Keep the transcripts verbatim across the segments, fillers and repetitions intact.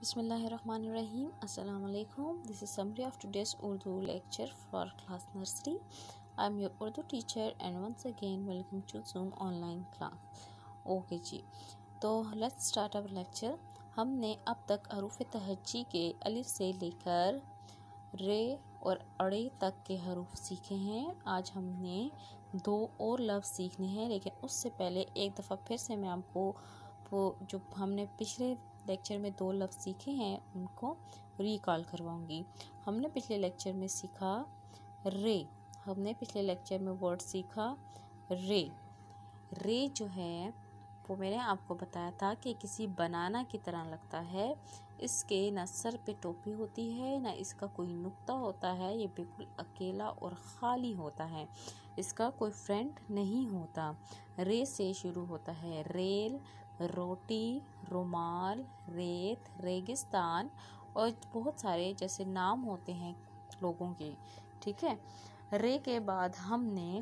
Bismillahirrahmanirrahim. Assalamu alaikum. This is summary of today's Urdu lecture for class nursery. I am your Urdu teacher and once again welcome to Zoom online class. Okay जी, तो let's start our lecture. हमने अब तक हरूफ तहज्जी के अलिफ से लेकर रे और अड़े तक के हरूफ सीखे हैं। आज हमने दो और लफ्ज़ सीखने हैं, लेकिन उससे पहले एक दफ़ा फिर से मैं आपको वो जो हमने पिछले लेक्चर में दो लफ्ज़ सीखे हैं उनको रिकॉल करवाऊंगी। हमने पिछले लेक्चर में सीखा रे हमने पिछले लेक्चर में वर्ड सीखा रे। रे जो है वो मैंने आपको बताया था कि किसी बनाना की तरह लगता है। इसके न सर पे टोपी होती है न इसका कोई नुक्ता होता है। ये बिल्कुल अकेला और ख़ाली होता है, इसका कोई फ्रेंड नहीं होता। रे से शुरू होता है रेल, रोटी, रुमाल, रेत, रेगिस्तान और बहुत सारे जैसे नाम होते हैं लोगों के। ठीक है, रे के बाद हमने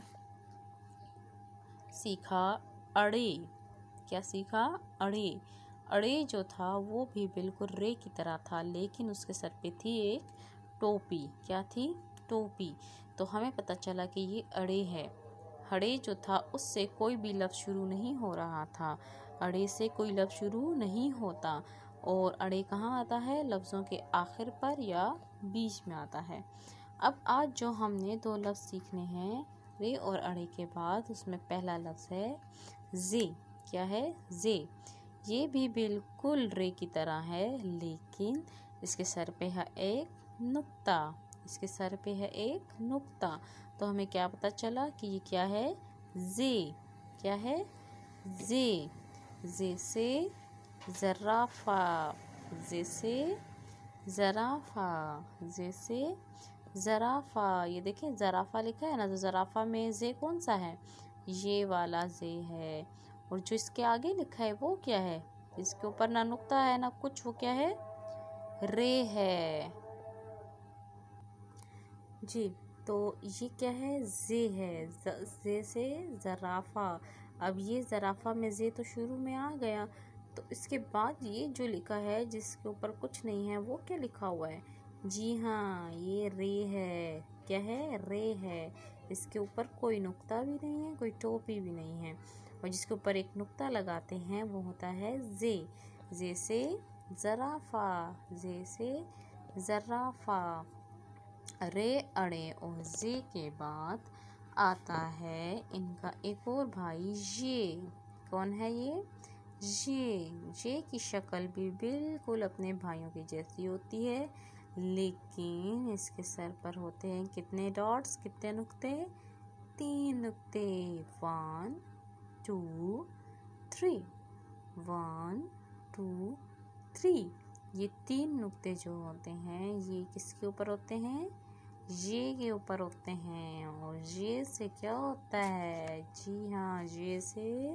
सीखा अड़े। क्या सीखा? अड़े। अड़े जो था वो भी बिल्कुल रे की तरह था, लेकिन उसके सर पे थी एक टोपी। क्या थी? टोपी। तो हमें पता चला कि ये अड़े है। अड़े जो था उससे कोई भी लफ्ज़ शुरू नहीं हो रहा था। अड़े से कोई लफ्ज़ शुरू नहीं होता और अड़े कहाँ आता है? लफ्ज़ों के आखिर पर या बीच में आता है। अब आज जो हमने दो लफ्ज़ सीखने हैं रे और अड़े के बाद, उसमें पहला लफ्ज़ है जे। क्या है? जे। ये भी बिल्कुल रे की तरह है, लेकिन इसके सर पे है एक नुक्ता। इसके सर पे है एक नुक्ता। तो हमें क्या पता चला कि ये क्या है? जे। क्या है? जे। जे से ज़राफ़ा। जे से ज़राफ़ा। जे से ज़राफ़ा। ये देखिए ज़राफ़ा लिखा है ना, तो ज़राफ़ा में जे कौन सा है? ये वाला जे है। और जो इसके आगे लिखा है वो क्या है? इसके ऊपर ना नुक्ता है ना कुछ, वो क्या है? रे है जी। तो ये क्या है? जे है। जे से ज़राफ़ा। अब ये ज़राफ़ा में जे तो शुरू में आ गया, तो इसके बाद ये जो लिखा है जिसके ऊपर कुछ नहीं है वो क्या लिखा हुआ है? जी हाँ, ये रे है। क्या है? रे है। इसके ऊपर कोई नुक्ता भी नहीं है, कोई टोपी भी नहीं है, और जिसके ऊपर एक नुक्ता लगाते हैं वो होता है जे। जे से ज़राफ़ा। जे से ज़राफ़ा। रे, अड़े और जे के बाद आता है इनका एक और भाई ये। कौन है ये? ये। ये की शक्ल भी बिल्कुल अपने भाइयों की जैसी होती है, लेकिन इसके सर पर होते हैं कितने डॉट्स? कितने नुक्ते? तीन नुक्ते। One two three. One two three. ये तीन नुक्ते जो होते हैं ये किसके ऊपर होते हैं? ये के ऊपर होते हैं। और ये से क्या होता है? जी हाँ, ये से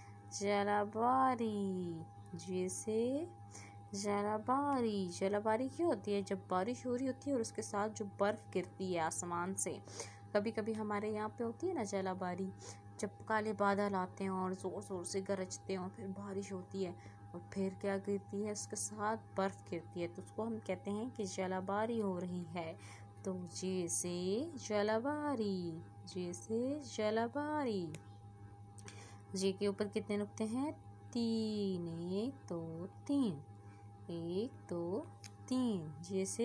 जलाबारी। ये से जलाबारी। जलाबारी क्या होती है? जब बारिश हो रही होती है और उसके साथ जो बर्फ़ गिरती है आसमान से। कभी कभी हमारे यहाँ पे होती है ना जलाबारी, जब काले बादल आते हैं और ज़ोर ज़ोर से गरजते हैं और फिर बारिश होती है और फिर क्या गिरती है? उसके साथ बर्फ़ गिरती है, तो उसको हम कहते हैं कि जलाबारी हो रही है। तो जे से जलाबारी। जे से जलाबारी। जे के ऊपर कितने नुक्ते हैं? तीन। एक दो तीन। एक दो तीन। जे से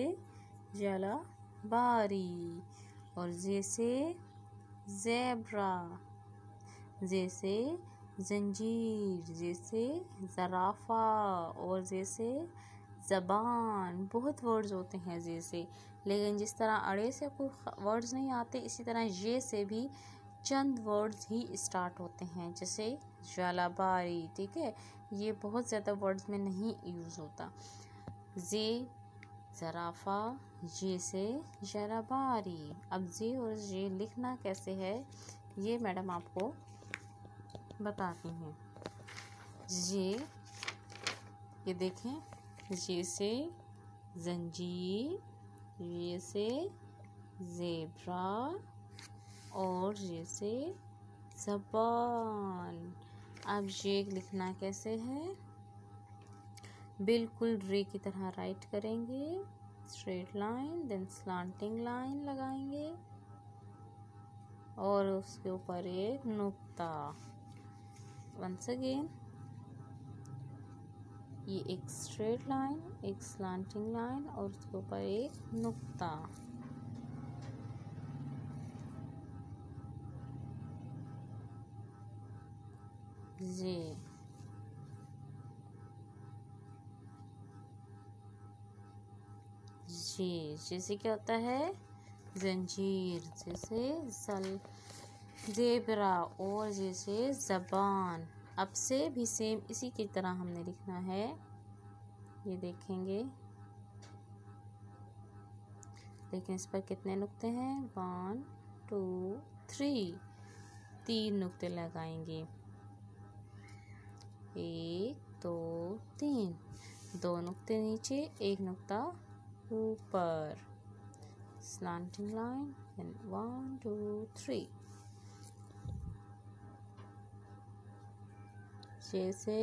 जलाबारी। और जे से ज़ेब्रा। जे से जंजीर। जे से ज़राफ़ा। और जे से ज़बान। बहुत वर्ड्स होते हैं जे से, लेकिन जिस तरह अड़े से कोई वर्ड्स नहीं आते, इसी तरह ये से भी चंद वर्ड्स ही स्टार्ट होते हैं, जैसे जलाबारी। ठीक है, ये बहुत ज़्यादा वर्ड्स में नहीं यूज़ होता। जे, ज़राफ़ा, ये से जलाबारी। अब जे और ये लिखना कैसे है ये मैडम आपको बताती हैं। ये ये देखें, ये से जंजीर, ये से ज़ेब्रा और ये से ज़बान। अब ये लिखना कैसे है? बिल्कुल रे की तरह राइट करेंगे, straight line, then slanting line लगाएंगे और उसके ऊपर एक नुक्ता। वंस अगेन ये एक स्ट्रेट लाइन, एक स्लांटिंग लाइन और उसके ऊपर एक नुक्ता। ये ये जैसे क्या होता है, जंजीर, जैसे सल जेबरा और जैसे जबान। अब से भी सेम इसी की तरह हमने लिखना है। ये देखेंगे, लेकिन इस पर कितने नुक्ते हैं, वन टू थ्री, तीन नुक्ते लगाएंगे, एक दो तीन, दो नुक्ते नीचे, एक नुक्ता ऊपर, slanting line, and one two three. जैसे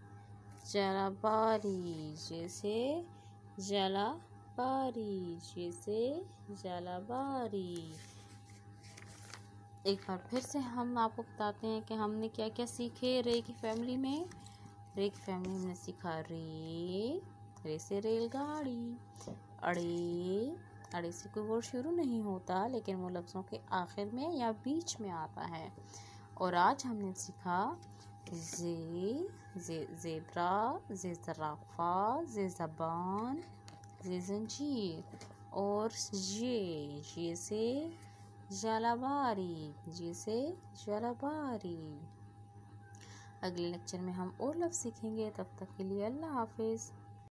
जलाबारी, जैसे जलाबारी, जैसे जलाबारी। एक बार फिर से हम आपको बताते हैं कि हमने क्या क्या सीखे रे की फैमिली में। रे की फैमिली में हमने सीखा रे, रे से रेलगाड़ी, अड़े, अड़े से कोई वर्ड शुरू नहीं होता लेकिन वो लफ्ज़ों के आखिर में या बीच में आता है। और आज हमने सीखा जे, जे ज़ेब्रा, जे ज़राफ़ा, जे ज़बान, जे ज़ंजीर और ये, ये से जलाबारी, ये से जलाबारी। अगले लेक्चर में हम और लफ्ज़ सीखेंगे। तब तक के लिए अल्लाह हाफिज़।